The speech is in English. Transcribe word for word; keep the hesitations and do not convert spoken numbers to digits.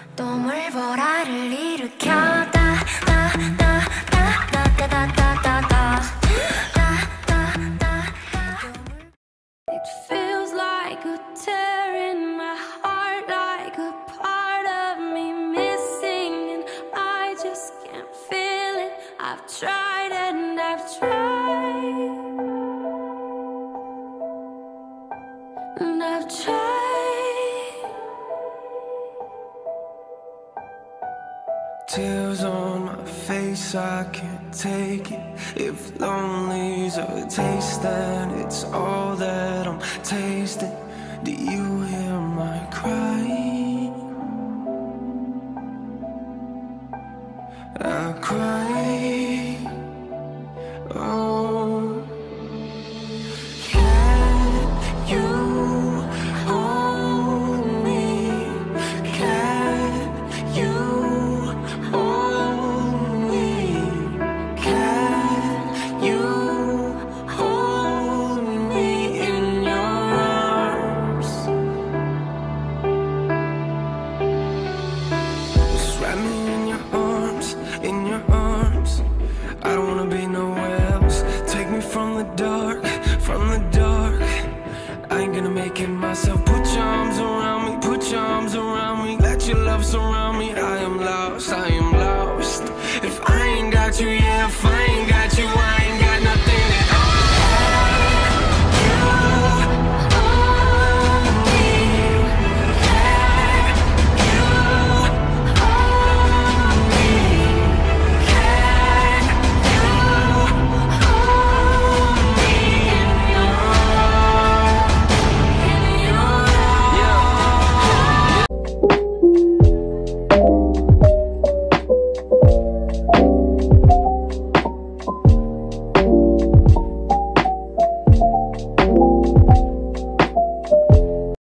또 물보라를 일으켜 따따따따따따따따따 It feels like a tear in my heart, like a part of me missing, and I just can't feel it. I've tried and I've tried, and I've tried. Tears on my face, I can't take it. If lonely's a taste, then it's all that I'm tasting. Do you hear my cry? I cry. Oh, can you hold me? Can you hold me? Can you hold me in your arms? Just wrap me in your arms, in your arms. I don't wanna be nowhere else. Take me from the dark, from the dark. I ain't gonna make it myself. Put your arms around me, put your arms around me. Let your love surround me.